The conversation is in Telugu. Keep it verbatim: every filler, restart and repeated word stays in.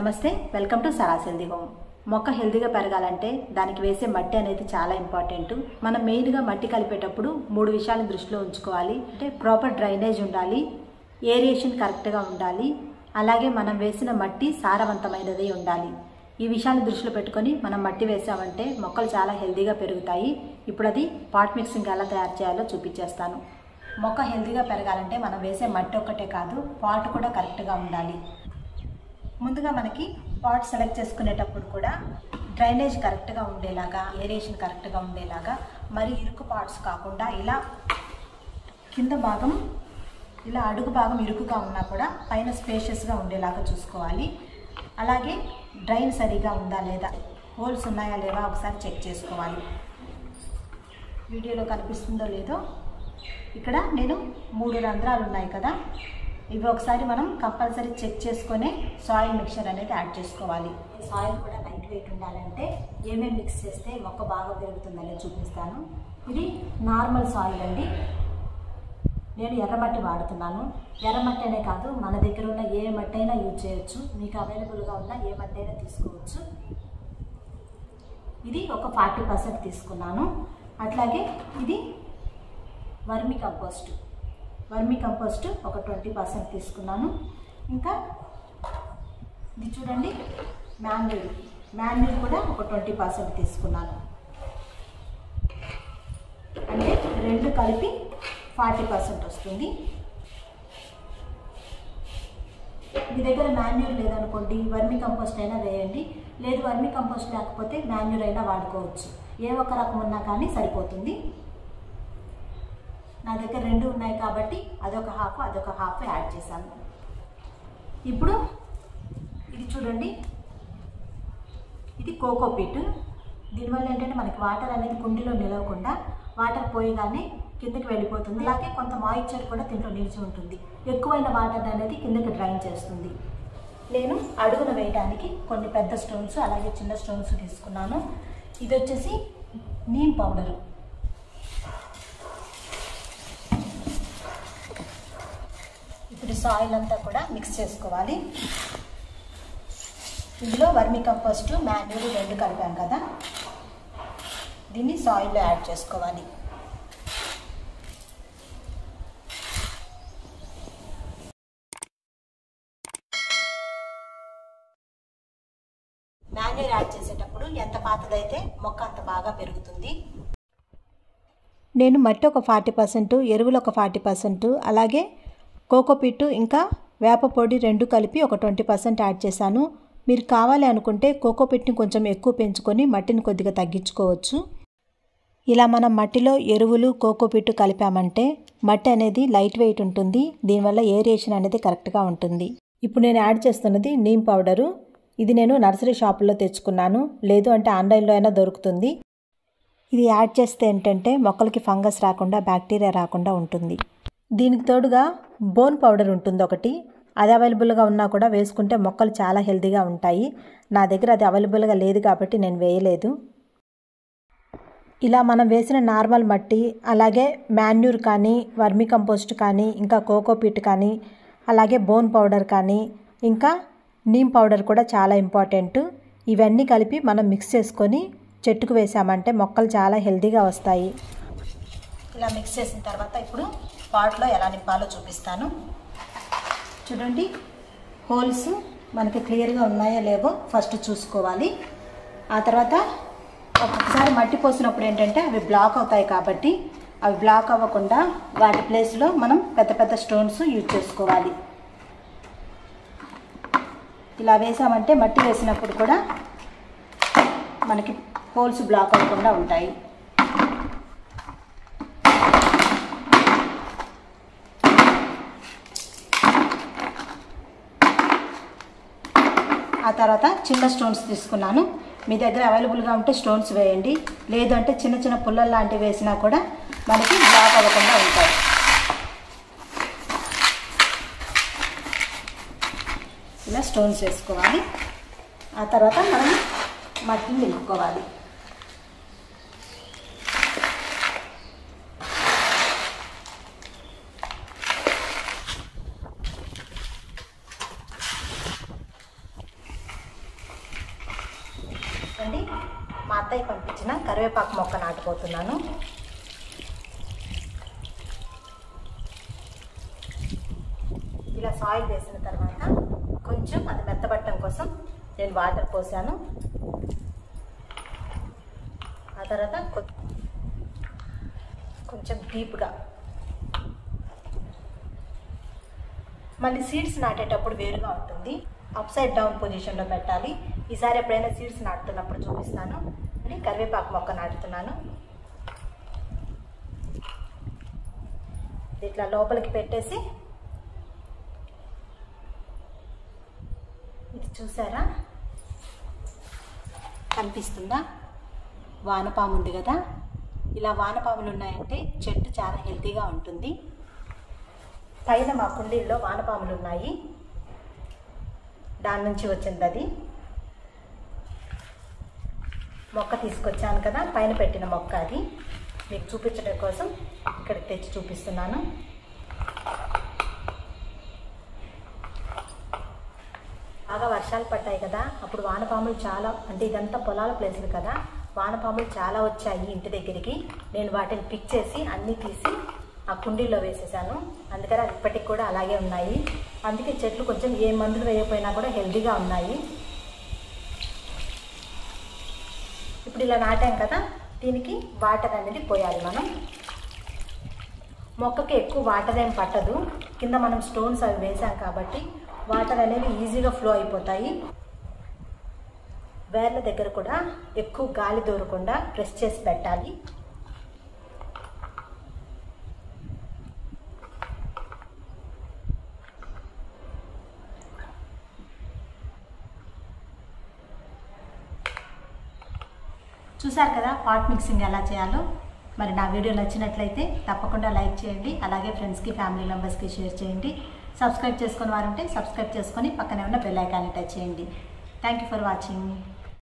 నమస్తే, welcome to Sara's healthy home. మొక్క హెల్దీగా పెరగాలంటే దానికి వేసే మట్టి అనేది చాలా ఇంపార్టెంట్. మనం మెయిన్గా మట్టి కలిపేటప్పుడు మూడు విషయాలను దృష్టిలో ఉంచుకోవాలి. అంటే ప్రాపర్ డ్రైనేజ్ ఉండాలి, ఏరియేషన్ కరెక్ట్గా ఉండాలి, అలాగే మనం వేసిన మట్టి సారవంతమైనది ఉండాలి. ఈ విషయాన్ని దృష్టిలో పెట్టుకొని మనం మట్టి వేసామంటే మొక్కలు చాలా హెల్దీగా పెరుగుతాయి. ఇప్పుడు అది పాట్ మిక్సింగ్ ఎలా తయారు చేయాలో చూపించేస్తాను. మొక్క హెల్దీగా పెరగాలంటే మనం వేసే మట్టి ఒక్కటే కాదు, పాట్ కూడా కరెక్ట్గా ఉండాలి. ముందుగా మనకి పాట్ సెలెక్ట్ చేసుకునేటప్పుడు కూడా డ్రైనేజ్ కరెక్ట్గా ఉండేలాగా, ఏరియేషన్ కరెక్ట్గా ఉండేలాగా, మరి ఇరుకు పాట్స్ కాకుండా ఇలా కింద భాగం ఇలా అడుగు భాగం ఇరుకుగా ఉన్నా కూడా పైన స్పేషియస్గా ఉండేలాగా చూసుకోవాలి. అలాగే డ్రైన్ సరిగా ఉందా లేదా, హోల్స్ ఉన్నాయా లేవా ఒకసారి చెక్ చేసుకోవాలి. వీడియోలో కనిపిస్తుందో లేదో, ఇక్కడ నేను మూడు రంధ్రాలు ఉన్నాయి కదా, ఇవి ఒకసారి మనం కంపల్సరీ చెక్ చేసుకొని సాయిల్ మిక్చర్ అనేది యాడ్ చేసుకోవాలి. సాయిల్ కూడా లైట్ వెయిట్ ఉండాలంటే ఏమేమి మిక్స్ చేస్తే మొక్క బాగా పెరుగుతుందని చూపిస్తాను. ఇది నార్మల్ సాయిల్ అండి. నేను ఎర్రమట్టి వాడుతున్నాను. ఎర్రమట్టి అనే కాదు, మన దగ్గర ఉన్న ఏ మట్టి అయినా యూజ్ చేయొచ్చు. మీకు అవైలబుల్గా ఉన్న ఏ మట్టి అయినా తీసుకోవచ్చు. ఇది ఒక ఫార్టీ పర్సెంట్ తీసుకున్నాను. అట్లాగే ఇది వర్మి కంపోస్ట్ వర్మి కంపోస్ట్ ఒక ట్వంటీ పర్సెంట్ తీసుకున్నాను. ఇంకా ఇది చూడండి, మాన్యూర్ మాన్యూర్ కూడా ఒక ట్వంటీ పర్సెంట్ తీసుకున్నాను. అంటే రెండు కలిపి ఫార్టీ పర్సెంట్ వస్తుంది. మీ దగ్గర మాన్యూర్ లేదనుకోండి, వర్మి కంపోస్ట్ అయినా వేయండి. లేదు వర్మి కంపోస్ట్ లేకపోతే మాన్యూర్ అయినా వాడుకోవచ్చు. ఏ ఒక్క రకం ఉన్నా కానీ సరిపోతుంది. నా దగ్గర రెండు ఉన్నాయి కాబట్టి అదొక హాఫ్ అదొక హాఫ్ యాడ్ చేశాను. ఇప్పుడు ఇది చూడండి, ఇది కోకోపీట్. దీనివల్ల ఏంటంటే మనకి వాటర్ అనేది కుండీలో నిలవకుండా వాటర్ పోయేగానే కిందకి వెళ్ళిపోతుంది. అలాగే కొంత మాయిశ్చర్ కూడా దీంట్లో నిలిచి ఉంటుంది. ఎక్కువైన వాటర్ అనేది కిందకి డ్రైన్ చేస్తుంది. నేను అడుగున వేయడానికి కొన్ని పెద్ద స్టోన్స్ అలాగే చిన్న స్టోన్స్ తీసుకున్నాను. ఇది వచ్చేసి నీమ్ పౌడరు. ఇప్పుడు సాయిల్ అంతా కూడా మిక్స్ చేసుకోవాలి. ఇందులో వర్మి కంపోస్ట్, మాన్యూర్ రెండు కలిపాం కదా, దీన్ని సాయిల్లో యాడ్ చేసుకోవాలి. మాన్యూర్ యాడ్ చేసేటప్పుడు ఎంత పాతదైతే మొక్క అంత బాగా పెరుగుతుంది. నేను మట్టి ఒక ఫార్టీ పర్సెంట్, ఎరువులు ఒక ఫార్టీ పర్సెంట్, అలాగే కోకోపీట్ ఇంకా వేప పొడి రెండు కలిపి ఒక ట్వంటీ పర్సెంట్ యాడ్ చేశాను. మీరు కావాలి అనుకుంటే కోకోపీట్ని కొంచెం ఎక్కువ పెంచుకొని మట్టిని కొద్దిగా తగ్గించుకోవచ్చు. ఇలా మనం మట్టిలో ఎరువులు కోకోపీట్ కలిపామంటే మట్టి అనేది లైట్ వెయిట్ ఉంటుంది. దీనివల్ల ఏరియేషన్ అనేది కరెక్ట్గా ఉంటుంది. ఇప్పుడు నేను యాడ్ చేస్తున్నది నీమ్ పౌడరు. ఇది నేను నర్సరీ షాపుల్లో తెచ్చుకున్నాను, లేదు అంటే ఆన్లైన్లో అయినా దొరుకుతుంది. ఇది యాడ్ చేస్తే ఏంటంటే మొక్కలకి ఫంగస్ రాకుండా, బ్యాక్టీరియా రాకుండా ఉంటుంది. దీనికి తోడుగా బోన్ పౌడర్ ఉంటుంది ఒకటి, అది అవైలబుల్గా ఉన్నా కూడా వేసుకుంటే మొక్కలు చాలా హెల్తీగా ఉంటాయి. నా దగ్గర అది అవైలబుల్గా లేదు కాబట్టి నేను వేయలేదు. ఇలా మనం వేసిన నార్మల్ మట్టి, అలాగే మాన్యూర్ కానీ, వర్మి కంపోస్ట్ కానీ, ఇంకా కోకోపీట్ కానీ, అలాగే బోన్ పౌడర్ కానీ, ఇంకా నీమ్ పౌడర్ కూడా చాలా ఇంపార్టెంట్. ఇవన్నీ కలిపి మనం మిక్స్ చేసుకొని చెట్టుకు వేసామంటే మొక్కలు చాలా హెల్తీగా వస్తాయి. ఇలా మిక్స్ చేసిన తర్వాత ఇప్పుడు పాట్లో ఎలా నింపాలో చూపిస్తాను. చూడండి, హోల్స్ మనకి క్లియర్గా ఉన్నాయో లేవో ఫస్ట్ చూసుకోవాలి. ఆ తర్వాత ఒక్కొక్కసారి మట్టి పోసినప్పుడు ఏంటంటే అవి బ్లాక్ అవుతాయి కాబట్టి అవి బ్లాక్ అవ్వకుండా వాటి ప్లేస్లో మనం పెద్ద పెద్ద స్టోన్స్ యూజ్ చేసుకోవాలి. ఇలా వేసామంటే మట్టి వేసినప్పుడు కూడా మనకి హోల్స్ బ్లాక్ అవ్వకుండా ఉంటాయి. ఆ తర్వాత చిన్న స్టోన్స్ తీసుకున్నాను. మీ దగ్గర అవైలబుల్గా ఉంటే స్టోన్స్ వేయండి, లేదు అంటే చిన్న చిన్న పుల్లలు లాంటివి వేసినా కూడా మనకి బ్లాక్ అవ్వకుండా ఉంటాయి. ఇలా స్టోన్స్ వేసుకోవాలి. ఆ తర్వాత మనం మట్టిని నింపుకోవాలి. అండి మా అత్తయ్య పంపించిన కరివేపాకు మొక్క నాటుకోతున్నాను. ఇలా సాయిల్ వేసిన తర్వాత కొంచెం అది మెత్తబట్టడం కోసం నేను వాటర్ పోసాను. ఆ తర్వాత కొంచెం డీప్గా మళ్ళీ సీడ్స్ నాటేటప్పుడు వేరుగా ఉంటుంది. అప్ సైడ్ డౌన్ పొజిషన్లో పెట్టాలి. ఈసారి ఎప్పుడైనా సీడ్స్ నాటుతున్నప్పుడు చూపిస్తాను. అని కరివేపాకు మొక్క నాటుతున్నాను. ఇట్లా లోపలికి పెట్టేసి ఇది చూసారా కనిపిస్తుందా? వానపాము ఉంది కదా, ఇలా వానపాములు ఉన్నాయంటే చెట్టు చాలా హెల్తీగా ఉంటుంది. పైన మా కుండీల్లో వానపాములు ఉన్నాయి, దాని నుంచి వచ్చింది అది. మొక్క తీసుకొచ్చాను కదా, పైన పెట్టిన మొక్క అది. మీకు చూపించడం కోసం ఇక్కడికి తెచ్చి చూపిస్తున్నాను. బాగా వర్షాలు పడ్డాయి కదా, అప్పుడు వానపాములు చాలా, అంటే ఇదంతా పొలాల ప్లేసులు కదా, వానపాములు చాలా వచ్చాయి ఇంటి దగ్గరికి. నేను వాటిని పిక్ చేసి అన్నీ తీసి ఆ కుండీలో వేసేసాను. అందుకని అది ఇప్పటికి కూడా అలాగే ఉన్నాయి. అందుకే చెట్లు కొంచెం ఏ మందులు వేయకపోయినా కూడా హెల్తీగా ఉన్నాయి. ఇప్పుడు ఇలా నాటాం కదా, దీనికి వాటర్ అనేది పోయాలి మనం. మొక్కకి ఎక్కువ వాటర్ ఏం పట్టదు, కింద మనం స్టోన్స్ అవి వేసాం కాబట్టి వాటర్ అనేవి ఈజీగా ఫ్లో అయిపోతాయి. వేర్ల దగ్గర కూడా ఎక్కువ గాలి దూరకుండా ప్రెస్ చేసి పెట్టాలి. చూసారు కదా పాట్ మిక్సింగ్ ఎలా చేయాలో. మరి నా వీడియో నచ్చినట్లయితే తప్పకుండా లైక్ చేయండి, అలాగే ఫ్రెండ్స్కి ఫ్యామిలీ మెంబర్స్కి షేర్ చేయండి. సబ్స్క్రైబ్ చేసుకుని వారుంటే సబ్స్క్రైబ్ చేసుకొని పక్కనే ఉన్న బెల్ ఐకాన్ని టచ్ చేయండి. Thank you for watching.